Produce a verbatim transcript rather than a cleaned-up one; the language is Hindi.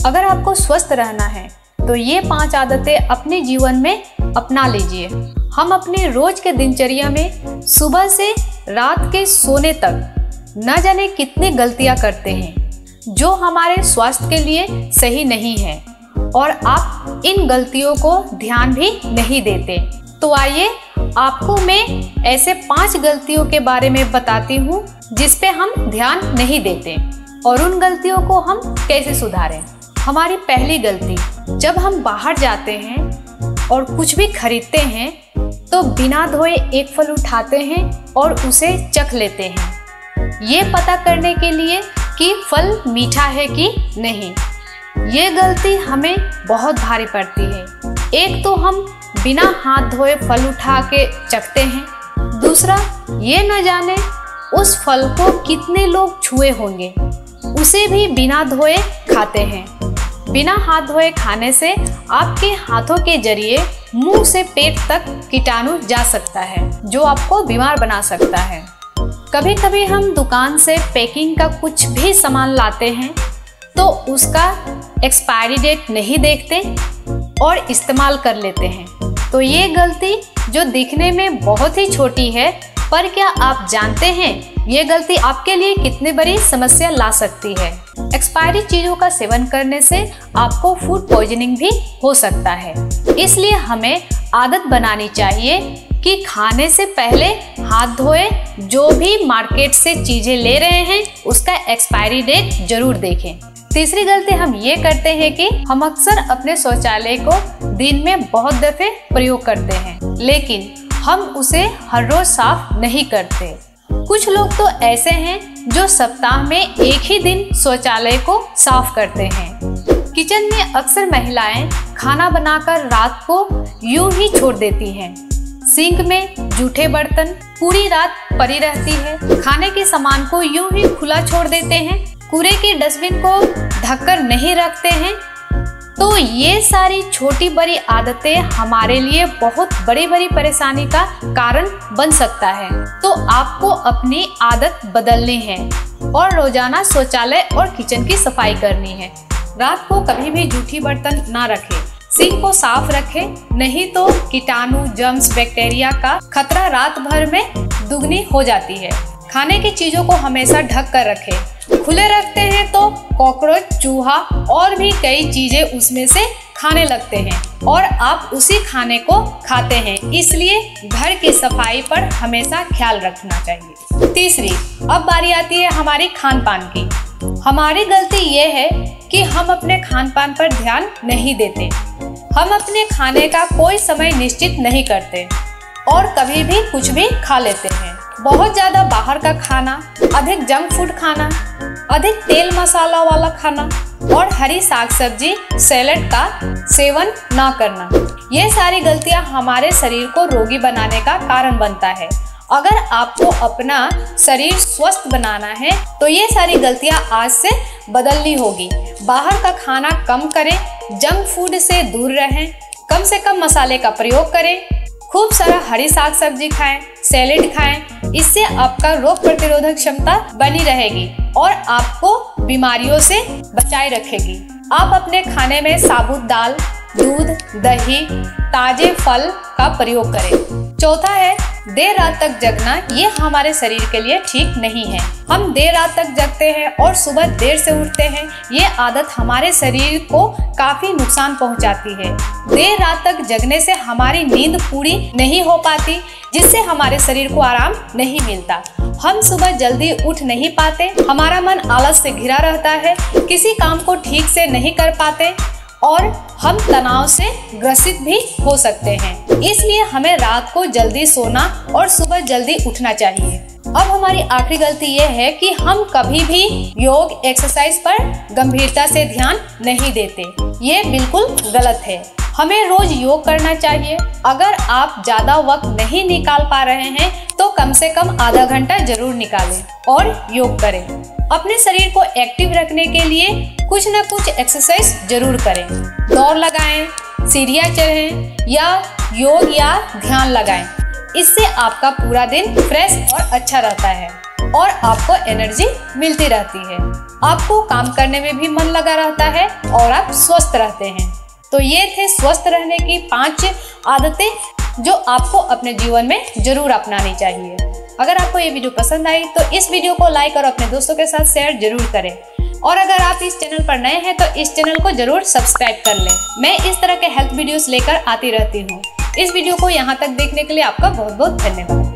अगर आपको स्वस्थ रहना है तो ये पांच आदतें अपने जीवन में अपना लीजिए। हम अपने रोज के दिनचर्या में सुबह से रात के सोने तक न जाने कितनी गलतियां करते हैं जो हमारे स्वास्थ्य के लिए सही नहीं है, और आप इन गलतियों को ध्यान भी नहीं देते। तो आइए आपको मैं ऐसे पांच गलतियों के बारे में बताती हूँ जिस पे हम ध्यान नहीं देते और उन गलतियों को हम कैसे सुधारें। हमारी पहली गलती, जब हम बाहर जाते हैं और कुछ भी खरीदते हैं तो बिना धोए एक फल उठाते हैं और उसे चख लेते हैं, ये पता करने के लिए कि फल मीठा है कि नहीं। ये गलती हमें बहुत भारी पड़ती है। एक तो हम बिना हाथ धोए फल उठा के चखते हैं, दूसरा ये न जाने उस फल को कितने लोग छुए होंगे, उसे भी बिना धोए खाते हैं। बिना हाथ धोए खाने से आपके हाथों के जरिए मुंह से पेट तक कीटाणु जा सकता है जो आपको बीमार बना सकता है। कभी कभी हम दुकान से पैकिंग का कुछ भी सामान लाते हैं तो उसका एक्सपायरी डेट नहीं देखते और इस्तेमाल कर लेते हैं। तो ये गलती जो दिखने में बहुत ही छोटी है, पर क्या आप जानते हैं ये गलती आपके लिए कितनी बड़ी समस्या ला सकती है। एक्सपायरी चीजों का सेवन करने से आपको फूड पॉइजनिंग भी हो सकता है। इसलिए हमें आदत बनानी चाहिए कि खाने से पहले हाथ धोए, जो भी मार्केट से चीजें ले रहे हैं उसका एक्सपायरी डेट जरूर देखें। तीसरी गलती हम ये करते हैं कि हम अक्सर अपने शौचालय को दिन में बहुत दफे प्रयोग करते हैं, लेकिन हम उसे हर रोज साफ नहीं करते। कुछ लोग तो ऐसे हैं जो सप्ताह में एक ही दिन शौचालय को साफ करते हैं। किचन में अक्सर महिलाएं खाना बनाकर रात को यूं ही छोड़ देती हैं। सिंक में जूठे बर्तन पूरी रात पड़ी रहती है। खाने के सामान को यूं ही खुला छोड़ देते हैं। कूड़े के डस्टबिन को ढककर नहीं रखते हैं। तो ये सारी छोटी बड़ी आदतें हमारे लिए बहुत बड़ी बड़ी परेशानी का कारण बन सकता है। तो आपको अपनी आदत बदलनी है और रोजाना शौचालय और किचन की सफाई करनी है। रात को कभी भी जूठी बर्तन ना रखें। सिंक को साफ रखें, नहीं तो कीटाणु, जर्म्स, बैक्टीरिया का खतरा रात भर में दुगनी हो जाती है। खाने की चीजों को हमेशा ढक कर रखें। खुले रखते हैं तो कॉकरोच, चूहा और भी कई चीजें उसमें से खाने लगते हैं और आप उसी खाने को खाते हैं। इसलिए घर की सफाई पर हमेशा ख्याल रखना चाहिए। तीसरी, अब बारी आती है हमारी खान पान की। हमारी गलती ये है कि हम अपने खान पान पर ध्यान नहीं देते। हम अपने खाने का कोई समय निश्चित नहीं करते और कभी भी कुछ भी खा लेते हैं। बहुत ज्यादा बाहर का खाना, अधिक जंक फूड खाना, अधिक तेल मसाला वाला खाना और हरी साग सब्जी, सैलेड का सेवन ना करना, ये सारी गलतियां हमारे शरीर को रोगी बनाने का कारण बनता है। अगर आपको अपना शरीर स्वस्थ बनाना है तो ये सारी गलतियां आज से बदलनी होगी। बाहर का खाना कम करें, जंक फूड से दूर रहें, कम से कम मसाले का प्रयोग करें, खूब सारा हरी साग सब्जी खाएं, सैलेड खाएं। इससे आपका रोग प्रतिरोधक क्षमता बनी रहेगी और आपको बीमारियों से बचाए रखेगी। आप अपने खाने में साबुत दाल, दूध, दही, ताजे फल का प्रयोग करें। चौथा है, देर रात तक जगना, ये हमारे शरीर के लिए ठीक नहीं है। हम देर रात तक जगते हैं और सुबह देर से उठते हैं। ये आदत हमारे शरीर को काफी नुकसान पहुंचाती है। देर रात तक जगने से हमारी नींद पूरी नहीं हो पाती, जिससे हमारे शरीर को आराम नहीं मिलता। हम सुबह जल्दी उठ नहीं पाते, हमारा मन आलस से घिरा रहता है, किसी काम को ठीक से नहीं कर पाते और हम तनाव से ग्रसित भी हो सकते हैं। इसलिए हमें रात को जल्दी सोना और सुबह जल्दी उठना चाहिए। अब हमारी आखिरी गलती ये है कि हम कभी भी योग, एक्सरसाइज पर गंभीरता से ध्यान नहीं देते। ये बिल्कुल गलत है। हमें रोज योग करना चाहिए। अगर आप ज्यादा वक्त नहीं निकाल पा रहे हैं तो कम से कम आधा घंटा जरूर निकालें और योग करें। अपने शरीर को एक्टिव रखने के लिए कुछ न कुछ एक्सरसाइज जरूर करें। दौड़ लगाएं, सीढ़ियाँ चढ़ें या योग या ध्यान लगाएं। इससे आपका पूरा दिन फ्रेश और अच्छा रहता है और आपको एनर्जी मिलती रहती है। आपको काम करने में भी मन लगा रहता है और आप स्वस्थ रहते हैं। तो ये थे स्वस्थ रहने की पांच आदतें जो आपको अपने जीवन में जरूर अपनानी चाहिए। अगर आपको ये वीडियो पसंद आई तो इस वीडियो को लाइक और अपने दोस्तों के साथ शेयर जरूर करें। और अगर आप इस चैनल पर नए हैं तो इस चैनल को जरूर सब्सक्राइब कर लें। मैं इस तरह के हेल्थ वीडियोस लेकर आती रहती हूँ। इस वीडियो को यहाँ तक देखने के लिए आपका बहुत बहुत धन्यवाद।